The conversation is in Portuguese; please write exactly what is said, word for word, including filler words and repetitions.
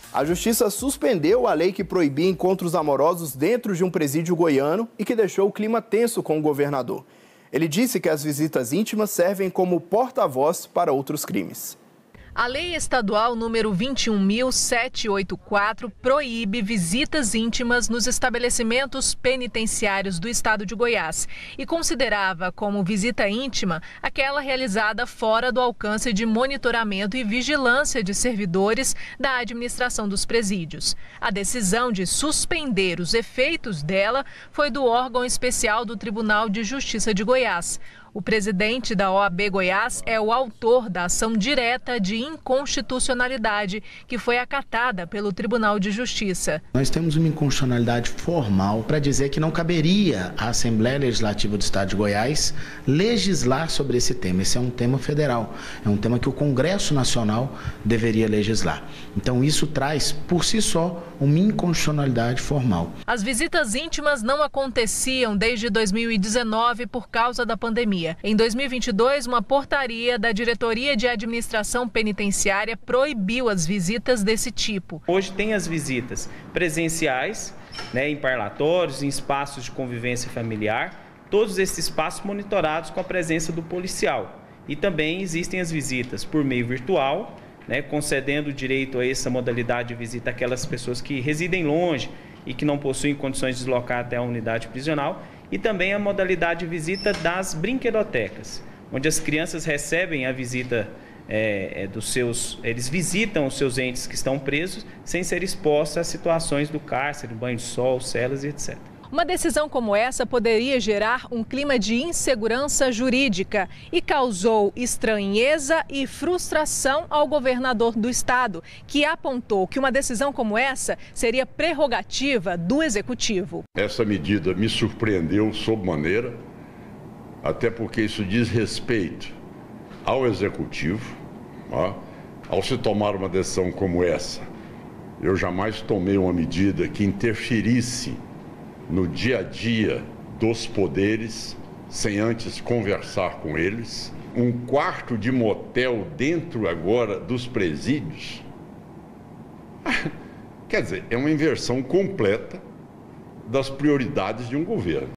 A Justiça suspendeu a lei que proibia encontros amorosos dentro de um presídio goiano e que deixou o clima tenso com o governador. Ele disse que as visitas íntimas servem como porta-voz para outros crimes. A lei estadual número vinte e um mil setecentos e oitenta e quatro proíbe visitas íntimas nos estabelecimentos penitenciários do estado de Goiás e considerava como visita íntima aquela realizada fora do alcance de monitoramento e vigilância de servidores da administração dos presídios. A decisão de suspender os efeitos dela foi do órgão especial do Tribunal de Justiça de Goiás. O presidente da O A B Goiás é o autor da ação direta de inconstitucionalidade que foi acatada pelo Tribunal de Justiça. Nós temos uma inconstitucionalidade formal para dizer que não caberia à Assembleia Legislativa do Estado de Goiás legislar sobre esse tema. Esse é um tema federal, é um tema que o Congresso Nacional deveria legislar. Então isso traz, por si só, uma inconstitucionalidade formal. As visitas íntimas não aconteciam desde dois mil e dezenove por causa da pandemia. Em dois mil e vinte e dois, uma portaria da Diretoria de Administração Penitenciária proibiu as visitas desse tipo. Hoje tem as visitas presenciais, né, em parlatórios, em espaços de convivência familiar, todos esses espaços monitorados com a presença do policial. E também existem as visitas por meio virtual, né, concedendo o direito a essa modalidade de visita àquelas pessoas que residem longe e que não possuem condições de deslocar até a unidade prisional. E também a modalidade de visita das brinquedotecas, onde as crianças recebem a visita é, dos seus... Eles visitam os seus entes que estão presos sem ser expostos às situações do cárcere, banho de sol, celas e etcétera. Uma decisão como essa poderia gerar um clima de insegurança jurídica e causou estranheza e frustração ao governador do estado, que apontou que uma decisão como essa seria prerrogativa do executivo. Essa medida me surpreendeu sobremaneira, até porque isso diz respeito ao executivo. Ó, ao se tomar uma decisão como essa, eu jamais tomei uma medida que interferisse no dia a dia dos poderes, sem antes conversar com eles. Um quarto de motel dentro agora dos presídios. Quer dizer, é uma inversão completa das prioridades de um governo.